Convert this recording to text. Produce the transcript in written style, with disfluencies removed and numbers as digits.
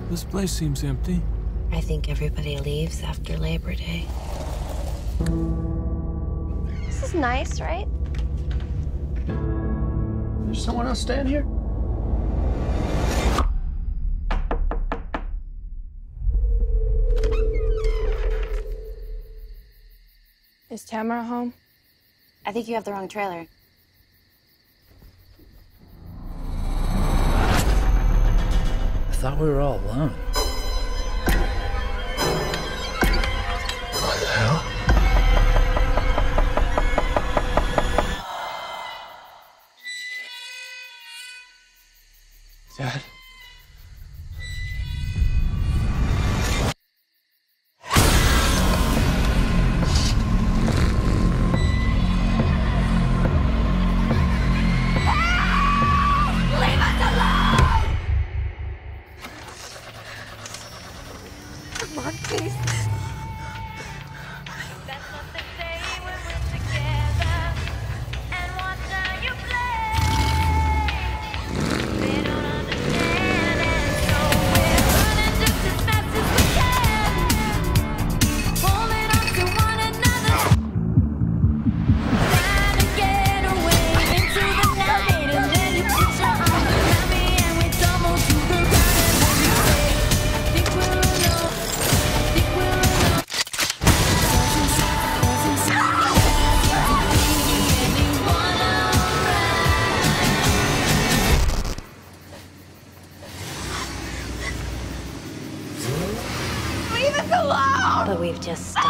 This place seems empty. I think everybody leaves after Labor Day. This is nice, right? There's someone else staying here? Is Tamara home? I think you have the wrong trailer. I thought we were all alone. What the hell? Dad? Come on, please. That's what they say when we're together. And watch how you play. They don't understand, and so we're running just as fast as we can, holding on to one another, trying to get away into the night. And then you put your arm around me, and we tumble to the ground. And then you say, I think we're alone. Leave us alone! But we've just started.